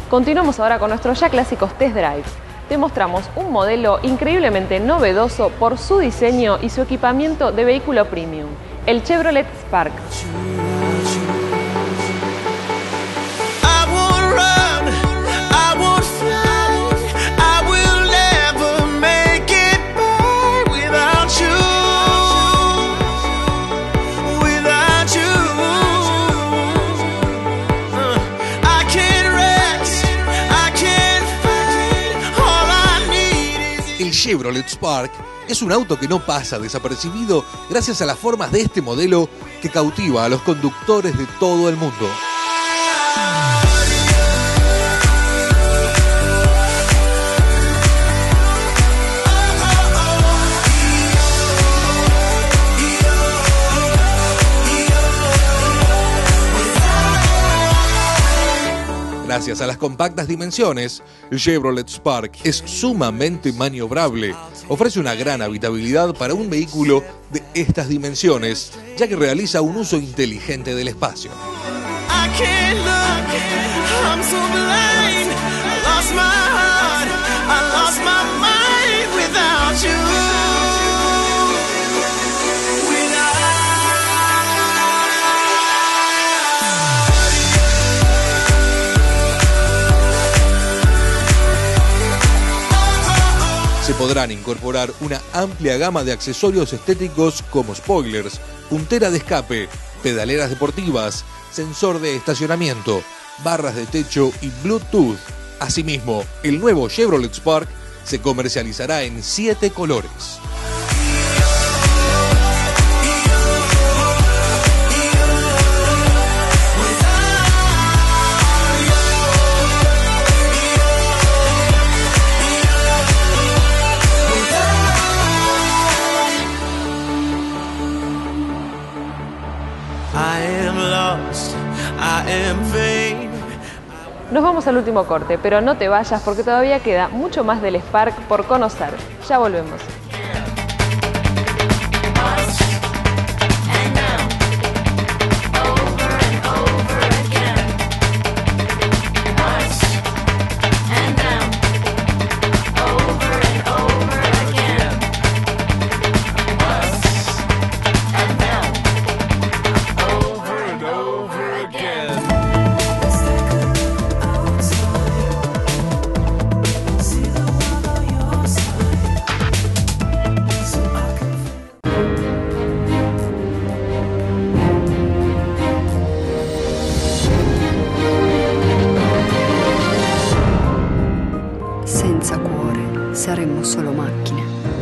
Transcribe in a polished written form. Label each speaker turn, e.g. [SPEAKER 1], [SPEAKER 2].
[SPEAKER 1] Continuamos ahora con nuestros ya clásicos test drive. Te mostramos un modelo increíblemente novedoso por su diseño y su equipamiento de vehículo premium, el Chevrolet Spark.
[SPEAKER 2] El Chevrolet Spark es un auto que no pasa desapercibido gracias a las formas de este modelo que cautiva a los conductores de todo el mundo. Gracias a las compactas dimensiones, el Chevrolet Spark es sumamente maniobrable. Ofrece una gran habitabilidad para un vehículo de estas dimensiones, ya que realiza un uso inteligente del espacio. Se podrán incorporar una amplia gama de accesorios estéticos como spoilers, puntera de escape, pedaleras deportivas, sensor de estacionamiento, barras de techo y Bluetooth. Asimismo, el nuevo Chevrolet Spark se comercializará en 7 colores.
[SPEAKER 1] Nos vamos al último corte, pero no te vayas porque todavía queda mucho más del Spark por conocer. Ya volvemos.
[SPEAKER 3] Senza cuore saremmo solo macchine.